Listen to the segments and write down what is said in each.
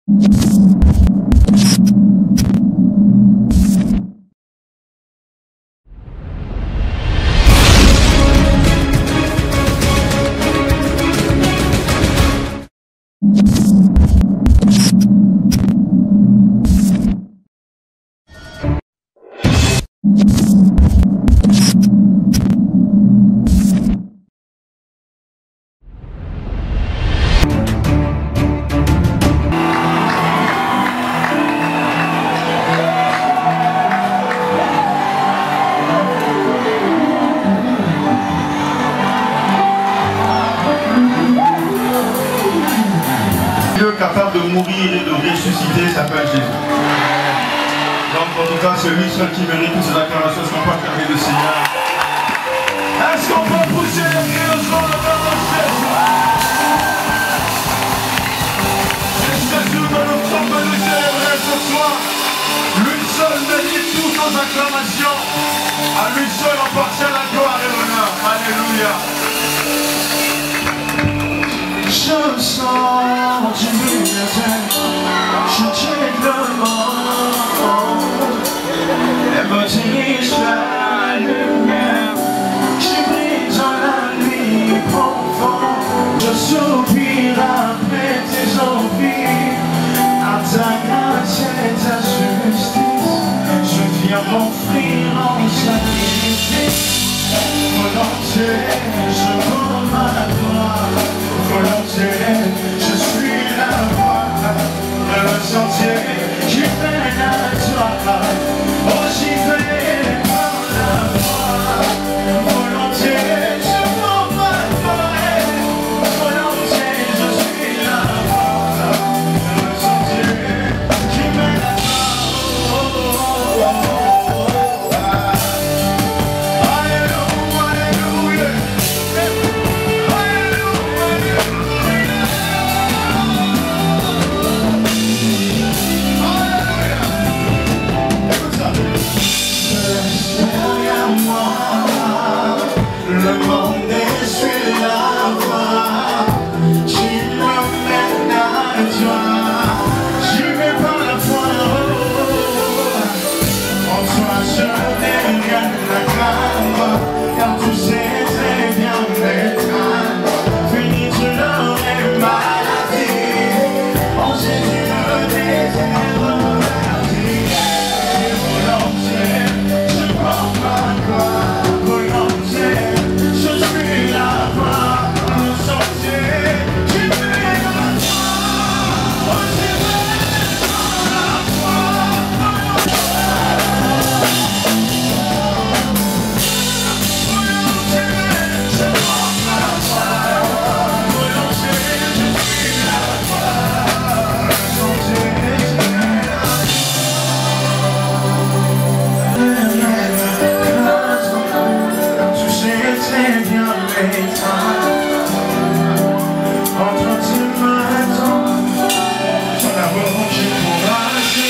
Capable de mourir et de ressusciter s'appelle Jésus. Donc en tout cas, c'est lui seul qui mérite toutes ces acclamations. Est-ce qu'on peut acclamer le Seigneur? Est-ce qu'on peut pousser les cris au son de notre Jésus? C'est Jésus que nous sommes venus célébrer ce soir. Lui seul mérite toutes nos acclamations. À lui seul appartient la gloire et l'honneur. Alléluia. Je sens du lumière, je check le monde, elle me dirige la lumière, je brille dans la nuit profonde, je soupire après tes envies, à ta grâce et ta justice, je viens m'offrir en sacrifice, volontiers, je prends ma gloire. Volontiers, je suis la voie, le sentier qui mène à toi. Oh, j'y vais par la voie. Volontiers, je prends ma gloire. Volontiers, je suis la voie, le sentier qui mène à toi. Alléluia, alléluia. Le monde est sur la voie qui me mène à toi. J'y vais par la foi. En toi je n'ai rien à craindre, car tout c'est bien m'étreindre. Fini tu l'aurais maladie. En Jésus le désir reverdi. Et volontiers je prends ma gloire. Volontiers je suis la voie, le sentier qui mène à toi. Oh, j'y vais par la foi. Volontiers je prends ma gloire. Volontiers je suis la voie, le sentier qui mène à c'est bien l'état entre tes mains, j'en avoue que j'ai courage.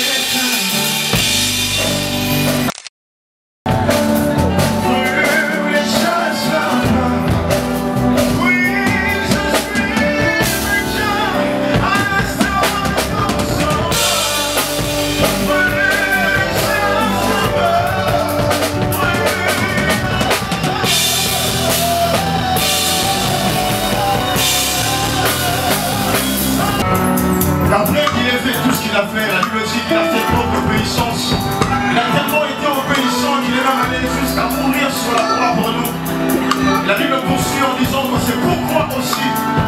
Oui, les choses là-bas, oui, je suis déjà à l'instant de ton sang. Oui, les choses là-bas, après qu'il ait fait tout ce qu'il a fait, la Bible dit qu'il a fait preuve d'obéissance. Il a tellement été obéissant qu'il est même allé jusqu'à mourir sur la croix pour nous. La Bible poursuit en disant que c'est pourquoi aussi